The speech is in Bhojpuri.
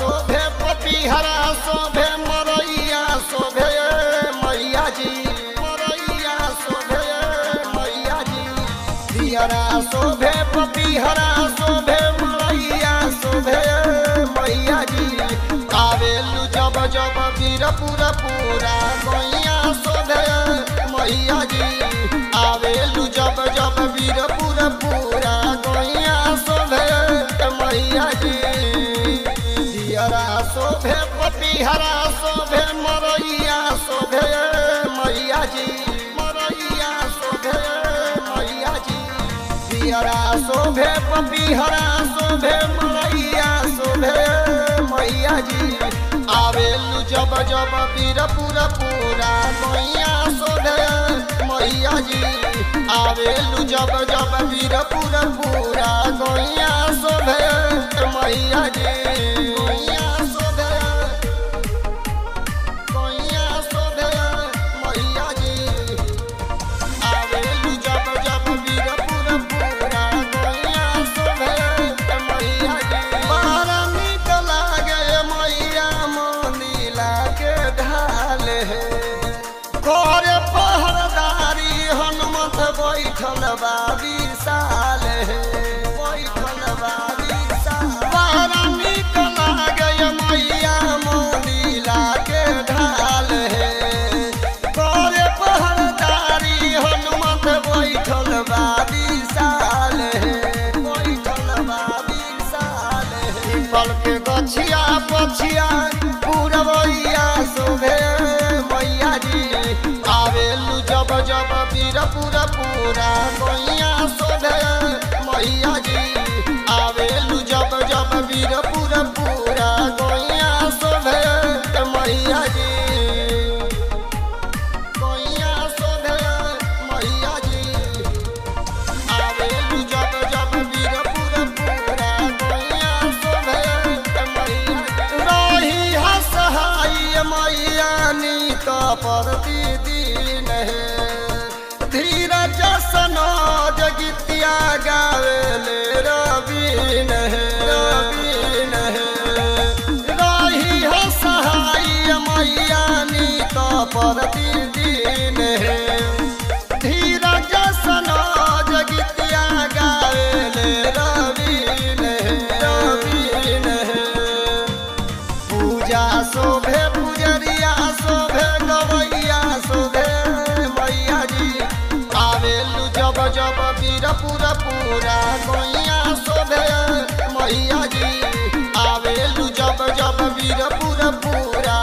शोभे पपीहरा शोभे मरैया शोभे मैया जी मरैया शोभे मैया जी दियरा शोभे पपीहरा शोभे मरैया शोभे मैया जी आवेलु जब जब वीरपुर पूरा गैया शोभे मैया जी आवेलु जब जब वीरपुर पूरा गैया शोभे मैया जी दियरा शोभे पपीहरा शोभे मरैया शोभे मैया जी मरैया शोभे मैया जी दियरा शोभे पपीहरा शोभे मरैया शोभे मैया जी आवेलु जब जब वीरपुर पूरा गैया शोभे मैया जी आवेलु जब जब वीरपुर पूरा गैया शोभे मैया जी गैया शोभे मैया जी आवेलु जब जब वीरपुर पूरा गैया शोभे मैया जी बड़ा नीक लागे मैया मोनीला के ढाल है घरे पहरदारी हनुमत बैठल बा विशाल है बैठल बा विशाल बड़ा नीक लागे मैया मोनीला के ढाल है घरे पहरदारी हनुमत बैठल बा विशाल है बैठल बा विशाल है पीपल के गछिया पछिया पूरबैया शोभे मैया जी आवेलु जब जब वीरपुर पूरा गैया शोभे मैया जी आवेलु जब जब वीरपुर पूरा गैया शोभे मैया जी गैया शोभे मैया जी आवेलु जब जब वीरपुर पूरा गैया शोभे मैया रही हसहाय मैया नीत प्रतिदिन है धीरज सनोज गीतिया गावेले रवीन है रवीन है रही हसहाय मैया नीत प्रतिदिन है धीरज सनोज गीतिया गावेले रवीन है रवीन है पूजा शोभे पुजरिया शोभे गवैया शोभे मैया जी आवेलु जब जब वीरपुर पूरा गैया शोभे मैया जी आवेलु जब जब वीरपुर पूरा